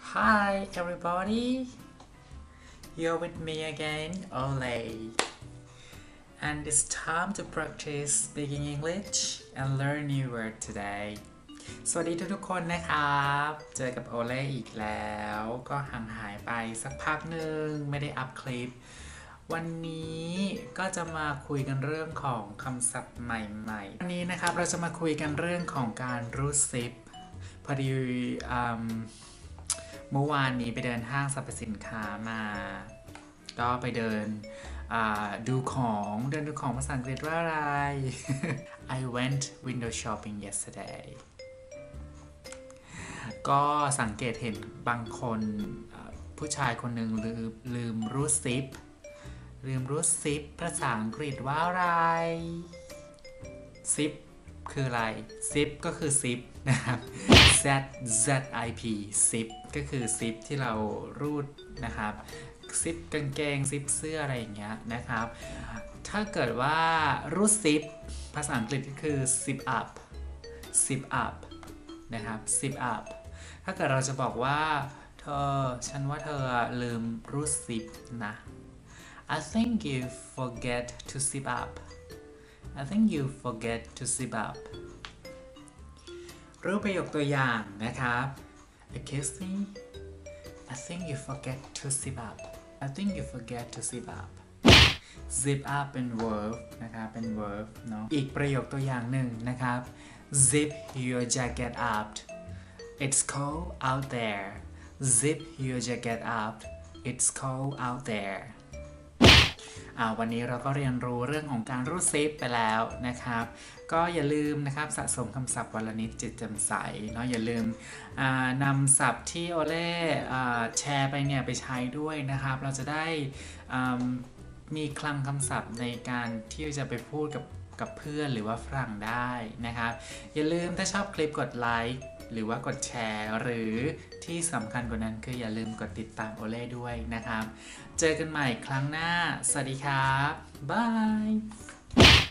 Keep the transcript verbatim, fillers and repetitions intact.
Hi everybody, you're with me again, Ole, and it's time to practice speaking English and learn new word today. สวัสดีทุกๆคนนะครับ เจอกับโอเล่อีกแล้วก็ห่างหายไปสักพักหนึ่งไม่ได้อัพคลิป วันนี้ก็จะมาคุยกันเรื่องของคำศัพท์ใหม่ๆวันนี้นะครับเราจะมาคุยกันเรื่องของการรูดซิปพอดีเมื่อวานนี้ไปเดินห้างสรรพสินค้ามาก็ไปเดินดูของเดินดูของภาษาอังกฤษว่าอะไร I went window shopping yesterday ก็สังเกตเห็นบางคนผู้ชายคนหนึ่งลืมลืมรูดซิปลืมรูดซิปภาษาอังกฤษว่าอะไรซิปคืออะไรซิปก็คือซิปนะครับ z z i p ซิปก็คือซิปที่เรารูดนะครับซิปกางเกงซิปเสื้ออะไรอย่างเงี้ยนะครับถ้าเกิดว่ารูดซิปภาษาอังกฤษก็คือ zip up zip up นะครับ zip up ถ้าเกิดเราจะบอกว่าเธอฉันว่าเธอลืมรูดซิปนะ I think you forget to zip up I think you forget to zip up รูปประโยคตัวอย่างนะครับ Excuse me I think you forget to zip up I think you forget to zip up zip up เป็น verb นะครับเป็น verb เนาะอีกประโยคตัวอย่างหนึ่งนะครับ zip your jacket up it's cold out there zip your jacket up it's cold out thereวันนี้เราก็เรียนรู้เรื่องของการรูดซิปไปแล้วนะครับก็อย่าลืมนะครับสะสมคำศัพท์วันละนิดจิตแจ่มใสเนาะอย่าลืมนำศัพท์ที่โอเล่แชร์ไปเนี่ยไปใช้ด้วยนะครับเราจะได้มีคลังคำศัพท์ในการที่จะไปพูดกับกับเพื่อนหรือว่าฝรั่งได้นะครับอย่าลืมถ้าชอบคลิปกดไลค์หรือว่ากดแชร์หรือที่สำคัญกว่านั้นคืออย่าลืมกดติดตามโอเล่ด้วยนะครับเจอกันใหม่ครั้งหน้าสวัสดีครับบาย